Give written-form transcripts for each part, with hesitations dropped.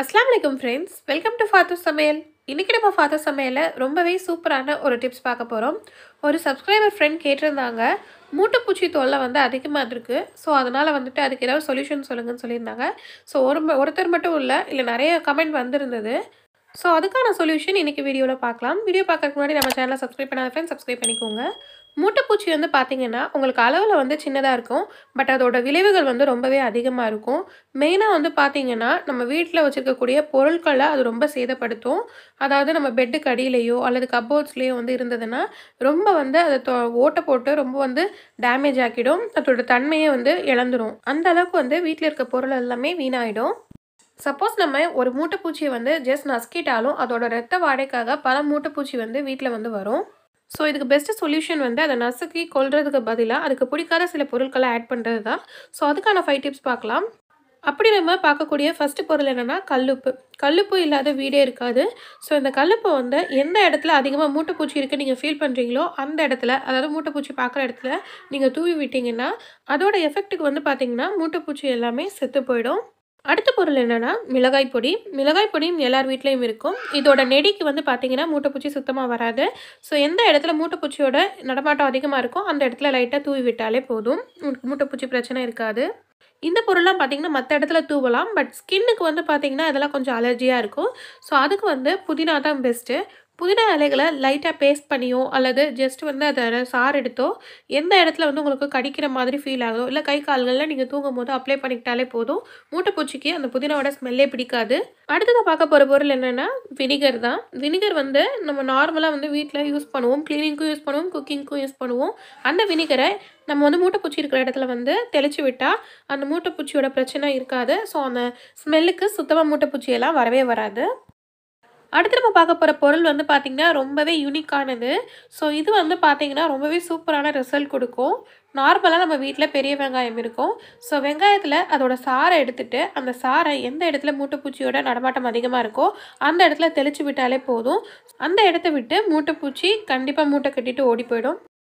அஸ்ஸலாமு அலைக்கும் friends, welcome to ஃபாத்து சமையல். இன்றைக்கி நம்ம ஃபாத்து சமையலில் ரொம்பவே சூப்பரான ஒரு டிப்ஸ் பார்க்க போகிறோம். ஒரு சப்ஸ்கிரைபர் ஃப்ரெண்ட் கேட்டிருந்தாங்க, மூட்டைப்பூச்சி தொல்லை வந்து அதிகமாக இருக்குது. ஸோ அதனால் வந்துட்டு அதுக்கு ஏதாவது சொல்யூஷன் சொல்லுங்கன்னு சொல்லியிருந்தாங்க. ஸோ ஒருத்தர் மட்டும் இல்லை நிறைய கமெண்ட் வந்திருந்தது. ஸோ அதுக்கான சொல்யூஷன் இன்றைக்கி வீடியோவில் பார்க்கலாம். வீடியோ பார்க்கறதுக்கு முன்னாடி நம்ம சேனலை சப்ஸ்கிரைப் பண்ணாத ஃப்ரெண்ட்ஸ் சப்ஸ்கிரைப் பண்ணிக்கோங்க. மூட்டைப்பூச்சி வந்து பார்த்திங்கன்னா உங்களுக்கு அளவில் வந்து சின்னதாக இருக்கும், பட் அதோட விளைவுகள் வந்து ரொம்பவே அதிகமாக இருக்கும். மெயினாக வந்து பார்த்திங்கன்னா நம்ம வீட்டில் வச்சுருக்கக்கூடிய பொருட்களை அது ரொம்ப சேதப்படுத்தும். அதாவது நம்ம பெட்டுக்கு அடியிலையோ அல்லது கப்போர்ட்ஸ்லேயோ வந்து இருந்ததுன்னா ரொம்ப வந்து அதை ஓட்டை போட்டு ரொம்ப வந்து டேமேஜ் ஆக்கிடும். அதோட தன்மையை வந்து இழந்துடும். அந்த அளவுக்கு வந்து வீட்டில் இருக்க பொருள் எல்லாமே வீணாயிடும். சப்போஸ் நம்ம ஒரு மூட்டைப்பூச்சியை வந்து ஜஸ்ட் நசுக்கிட்டாலும் அதோட ரத்த வாடைக்காக பல மூட்டைப்பூச்சி வந்து வீட்டில் வந்து வரும். ஸோ இதுக்கு பெஸ்ட்டு சொல்யூஷன் வந்து அதை நசுக்கி கொல்றதுக்கு பதிலாக அதுக்கு பிடிக்காத சில பொருட்களை ஆட் பண்ணுறது தான். ஸோ அதுக்கான 5 டிப்ஸ் பார்க்கலாம். அப்படி நம்ம பார்க்கக்கூடிய ஃபஸ்ட்டு பொருள் என்னென்னா கல்லுப்பு. கல்லுப்பு இல்லாத வீடே இருக்காது. ஸோ இந்த கல்லுப்பை வந்து எந்த இடத்துல அதிகமாக மூட்டைப்பூச்சி இருக்குது நீங்கள் ஃபீல் பண்ணுறீங்களோ அந்த இடத்துல, அதாவது மூட்டைப்பூச்சி பார்க்குற இடத்துல நீங்கள் தூவி விட்டிங்கன்னா அதோட எஃபெக்ட்டுக்கு வந்து பார்த்திங்கன்னா மூட்டைப்பூச்சி எல்லாமே செத்து போயிடும். அடுத்த பொருள் என்னென்னா மிளகாய் பொடி. மிளகாய் பொடியும் எல்லார் வீட்லேயும் இருக்கும். இதோட நெடிக்கு வந்து பார்த்திங்கன்னா மூட்டைப்பூச்சி சுத்தமாக வராது. ஸோ எந்த இடத்துல மூட்டைப்பூச்சியோட நடமாட்டம் அதிகமாக இருக்கோ அந்த இடத்துல லைட்டாக தூவி விட்டாலே போதும், மூட்டைப்பூச்சி பிரச்சனை இருக்காது. இந்த பொருள்லாம் பார்த்திங்கன்னா மற்ற இடத்துல தூவலாம், பட் ஸ்கின்னுக்கு வந்து பார்த்திங்கன்னா இதெல்லாம் கொஞ்சம் அலர்ஜியாக இருக்கும். ஸோ அதுக்கு வந்து புதினா தான் பெஸ்ட்டு. புதினா இலைகளை லைட்டாக பேஸ்ட் பண்ணியோ அல்லது ஜஸ்ட் வந்து அதை சாறு எடுத்தோ எந்த இடத்துல வந்து உங்களுக்கு கடிக்கிற மாதிரி ஃபீல் ஆகுதோ இல்லை கை கால்களில் நீங்கள் தூங்கும் போது அப்ளை பண்ணிக்கிட்டாலே போதும், மூட்டைப்பூச்சிக்கு அந்த புதினாவோட ஸ்மெல்லே பிடிக்காது. அடுத்ததாக பார்க்க போகிற பொருள் என்னென்னா வினிகர் தான். வினிகர் வந்து நம்ம நார்மலாக வந்து வீட்டில் யூஸ் பண்ணுவோம், க்ளீனிங்க்கும் யூஸ் பண்ணுவோம், குக்கிங்க்கும் யூஸ் பண்ணுவோம். அந்த வினிகரை நம்ம வந்து மூட்டைப்பூச்சி இருக்கிற இடத்துல வந்து தெளித்து விட்டால் அந்த மூட்டைப்பூச்சியோட பிரச்சனை இருக்காது. ஸோ அந்த ஸ்மெல்லுக்கு சுத்தமாக மூட்டைப்பூச்சியெல்லாம் வரவே வராது. அடுத்து நம்ம பார்க்க போகிற பொருள் வந்து பார்த்திங்கன்னா ரொம்பவே யூனிக்கானது. ஸோ இது வந்து பார்த்திங்கன்னா ரொம்பவே சூப்பரான ரிசல்ட் கொடுக்கும். நார்மலாக நம்ம வீட்டில் பெரிய வெங்காயம் இருக்கும். ஸோ வெங்காயத்தில் அதோட சாறை எடுத்துகிட்டு அந்த சாறை எந்த இடத்துல மூட்டைப்பூச்சியோட நடமாட்டம் அதிகமாக இருக்கோ அந்த இடத்துல தெளித்து விட்டாலே போதும். அந்த இடத்த விட்டு மூட்டைப்பூச்சி கண்டிப்பாக மூட்டை கட்டிட்டு ஓடி போயிடும்.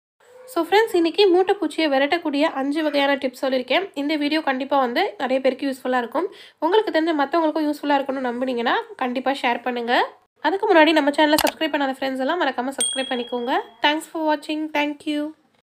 ஸோ ஃப்ரெண்ட்ஸ், இன்றைக்கி மூட்டைப்பூச்சியை விரட்டக்கூடிய 5 வகையான டிப்ஸ் சொல்லியிருக்கேன். இந்த வீடியோ கண்டிப்பாக வந்து நிறைய பேருக்கு யூஸ்ஃபுல்லாக இருக்கும். உங்களுக்கு தெரிஞ்ச மற்றவங்களுக்கும் யூஸ்ஃபுல்லாக இருக்கணும்னு நம்புனீங்கன்னா கண்டிப்பாக ஷேர் பண்ணுங்கள். அதுக்கு முன்னாடி நம்ம சேனலை சப்ஸ்கிரைப் பண்ணாத ஃப்ரெண்ட்ஸ் எல்லாம் மறக்காமல் சப்ஸ்கிரைப் பண்ணிக்கோங்க. தேங்க்ஸ் ஃபார் வாட்சிங். தேங்க்யூ.